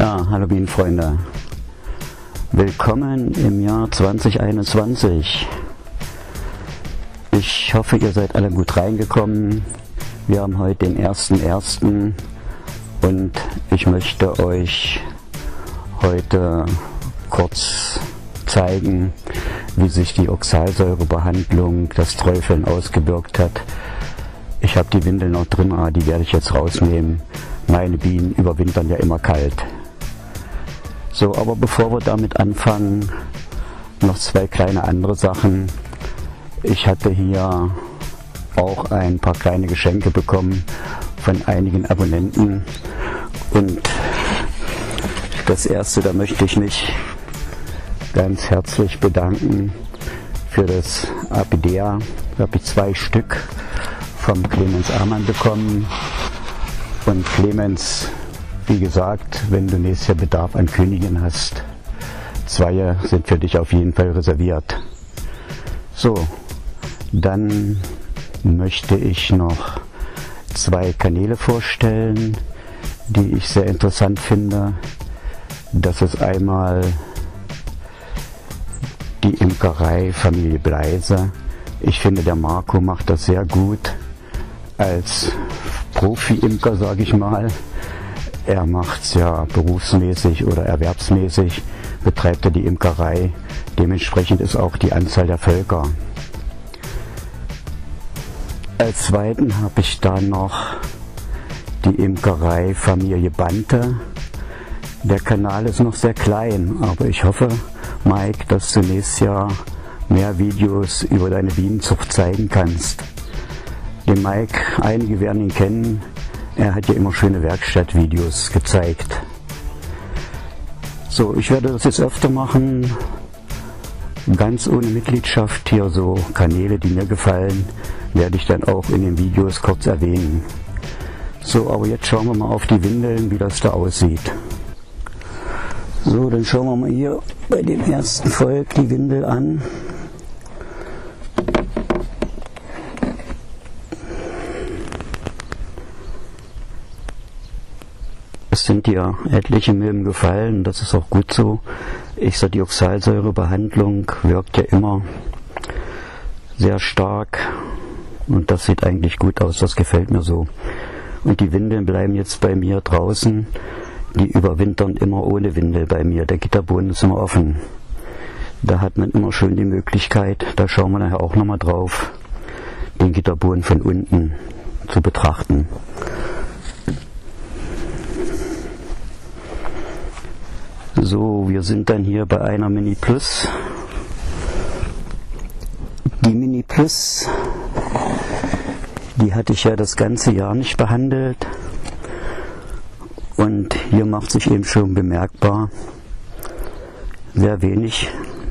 Ja, hallo Bienenfreunde. Willkommen im Jahr 2021. Ich hoffe, ihr seid alle gut reingekommen. Wir haben heute den 1.1. und ich möchte euch heute kurz zeigen, wie sich die Oxalsäurebehandlung, das Träufeln ausgewirkt hat. Ich habe die Windel noch drin, die werde ich jetzt rausnehmen. Meine Bienen überwintern ja immer kalt. So, aber bevor wir damit anfangen, noch zwei kleine andere Sachen. Ich hatte hier auch ein paar kleine Geschenke bekommen von einigen Abonnenten. Und das erste, da möchte ich mich ganz herzlich bedanken für das Apidea. Da habe ich 2 Stück vom Clemens Amann bekommen. Und Clemens, wie gesagt, wenn du nächstes Jahr Bedarf an Königinnen hast, 2 sind für dich auf jeden Fall reserviert. So, dann möchte ich noch 2 Kanäle vorstellen, die ich sehr interessant finde. Das ist einmal die Imkerei Familie Bleise. Ich finde, der Marco macht das sehr gut als Profi-Imker, sage ich mal. Er macht es ja berufsmäßig oder erwerbsmäßig, betreibt er die Imkerei. Dementsprechend ist auch die Anzahl der Völker. Als zweiten habe ich da noch die Imkerei Familie Bante. Der Kanal ist noch sehr klein, aber ich hoffe, Mike, dass du nächstes Jahr mehr Videos über deine Bienenzucht zeigen kannst. Den Mike, einige werden ihn kennen, er hat ja immer schöne Werkstattvideos gezeigt. So, ich werde das jetzt öfter machen, ganz ohne Mitgliedschaft. Hier so Kanäle, die mir gefallen, werde ich dann auch in den Videos kurz erwähnen. So, aber jetzt schauen wir mal auf die Windeln, wie das da aussieht. So, dann schauen wir mal hier bei dem ersten Volk die Windel an. Es sind ja etliche Milben gefallen, das ist auch gut so. Ich sage, die Oxalsäurebehandlung wirkt ja immer sehr stark und das sieht eigentlich gut aus, das gefällt mir so. Und die Windeln bleiben jetzt bei mir draußen, die überwintern immer ohne Windel bei mir, der Gitterboden ist immer offen. Da hat man immer schön die Möglichkeit, da schauen wir nachher auch nochmal drauf, den Gitterboden von unten zu betrachten. So, wir sind dann hier bei einer Mini Plus. Die Mini Plus, die hatte ich ja das ganze Jahr nicht behandelt. Und hier macht sich eben schon bemerkbar, sehr wenig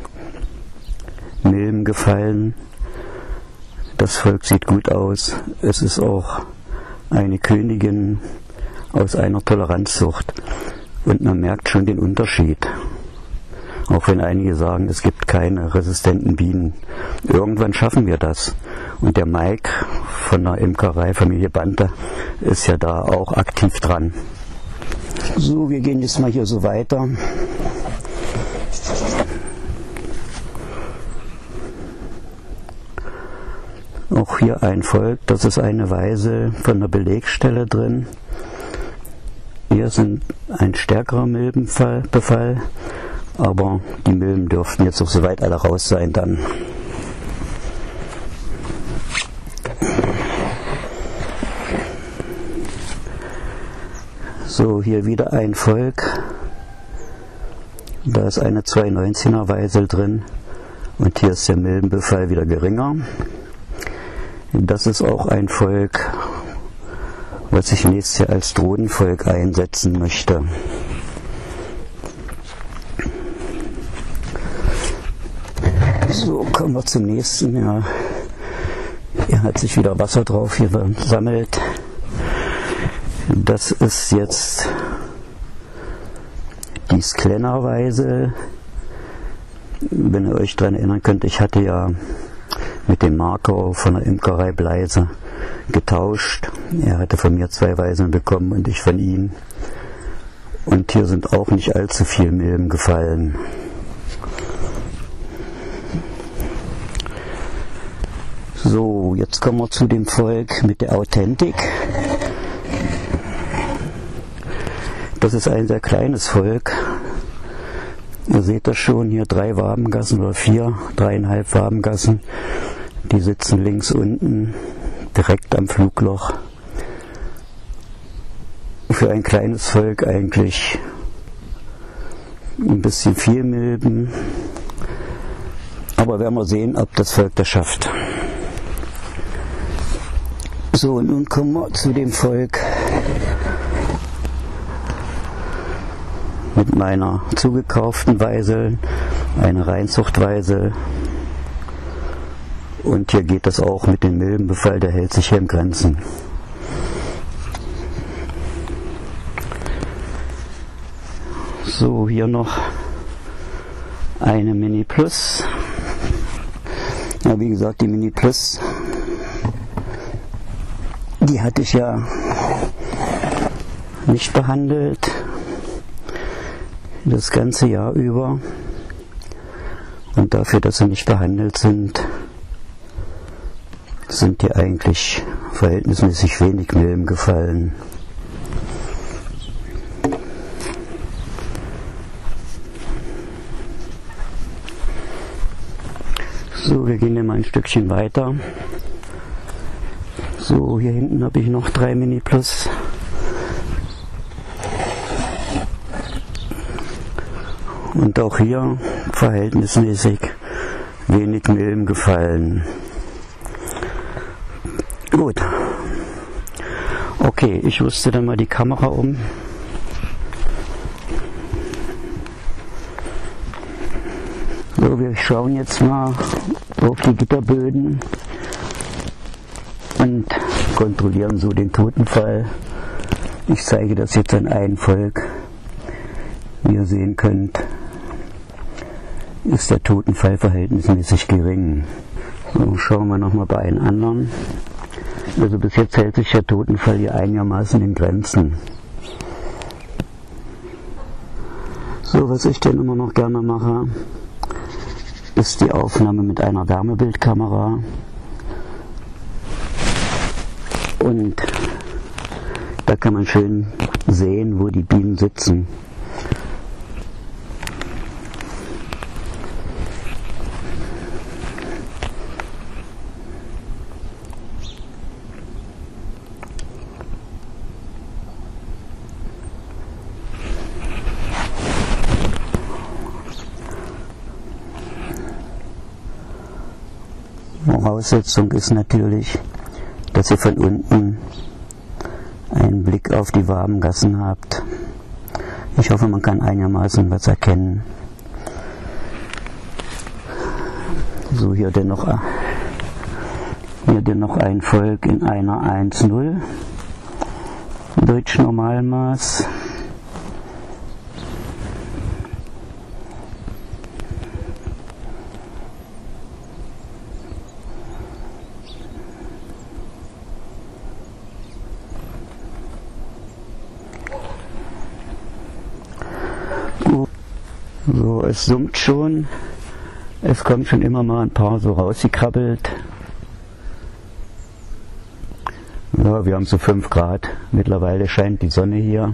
Milben gefallen. Das Volk sieht gut aus. Es ist auch eine Königin aus einer Toleranzzucht. Und man merkt schon den Unterschied. Auch wenn einige sagen, es gibt keine resistenten Bienen. Irgendwann schaffen wir das. Und der Mike von der Imkerei Familie Bante ist ja da auch aktiv dran. So, wir gehen jetzt mal hier so weiter. Auch hier ein Volk, das ist eine Weise von der Belegstelle drin. Hier sind ein stärkerer Milbenbefall, aber die Milben dürften jetzt auch soweit alle raus sein dann. So, hier wieder ein Volk. Da ist eine 219er Weisel drin und hier ist der Milbenbefall wieder geringer. Das ist auch ein Volk, was ich nächstes Jahr als Drohnenvolk einsetzen möchte. So, kommen wir zum nächsten. Ja, hier hat sich wieder Wasser drauf hier gesammelt. Das ist jetzt die Sklenner-Weise. Wenn ihr euch daran erinnern könnt, ich hatte ja mit dem Marco von der Imkerei Bleise getauscht. Er hatte von mir 2 Weisen bekommen und ich von ihm. Und hier sind auch nicht allzu viele Milben gefallen. So, jetzt kommen wir zu dem Volk mit der Authentik. Das ist ein sehr kleines Volk. Ihr seht das schon, hier 3 Wabengassen oder 4, 3,5 Wabengassen. Die sitzen links unten, direkt am Flugloch. Für ein kleines Volk eigentlich ein bisschen viel Milben. Aber werden wir sehen, ob das Volk das schafft. So, nun kommen wir zu dem Volk mit meiner zugekauften Weisel, eine Reinzuchtweisel. Und hier geht das auch mit dem Milbenbefall, der hält sich hier in Grenzen. So, hier noch eine Mini Plus. Ja, wie gesagt, die Mini Plus, die hatte ich ja nicht behandelt das ganze Jahr über. Und dafür, dass sie nicht behandelt sind, sind hier eigentlich verhältnismäßig wenig Milben gefallen. So, wir gehen hier mal ein Stückchen weiter. So, hier hinten habe ich noch 3 Mini Plus. Und auch hier verhältnismäßig wenig Milben gefallen. Gut. Okay, ich rüste dann mal die Kamera um. So, wir schauen jetzt mal auf die Gitterböden und kontrollieren so den Totenfall. Ich zeige das jetzt an einem Volk. Wie ihr sehen könnt, ist der Totenfall verhältnismäßig gering. So, schauen wir nochmal bei einem anderen. Also bis jetzt hält sich der Totenfall hier einigermaßen in Grenzen. So, was ich dann immer noch gerne mache, ist die Aufnahme mit einer Wärmebildkamera. Und da kann man schön sehen, wo die Bienen sitzen. Voraussetzung ist natürlich, dass ihr von unten einen Blick auf die Wabengassen habt. Ich hoffe, man kann einigermaßen was erkennen. So, hier denn noch ein Volk in einer 1,0 Deutsch Normalmaß. So, es summt schon, es kommt schon immer mal ein paar so rausgekrabbelt. Ja, wir haben so 5 Grad, mittlerweile scheint die Sonne hier.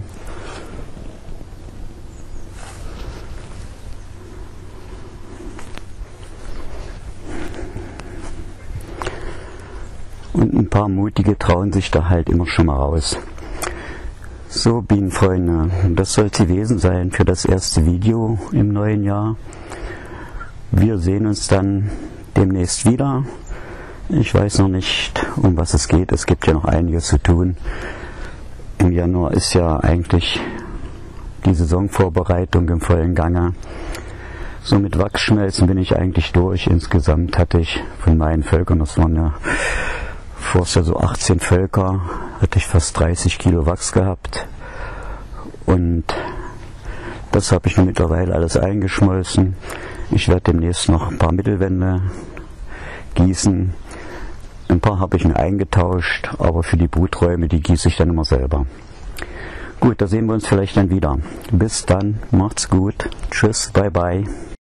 Und ein paar Mutige trauen sich da halt immer schon mal raus. So, Bienenfreunde, das soll es gewesen sein für das erste Video im neuen Jahr. Wir sehen uns dann demnächst wieder. Ich weiß noch nicht, um was es geht. Es gibt ja noch einiges zu tun. Im Januar ist ja eigentlich die Saisonvorbereitung im vollen Gange. So mit Wachsschmelzen bin ich eigentlich durch. Insgesamt hatte ich von meinen Völkern, das waren ja vorher so 18 Völker, hatte ich fast 30 Kilo Wachs gehabt. Und das habe ich mittlerweile alles eingeschmolzen. Ich werde demnächst noch ein paar Mittelwände gießen. Ein paar habe ich mir eingetauscht, aber für die Bruträume, die gieße ich dann immer selber. Gut. Gut, da sehen wir uns vielleicht dann wieder. Bis dann, macht's gut. Tschüss, bye bye.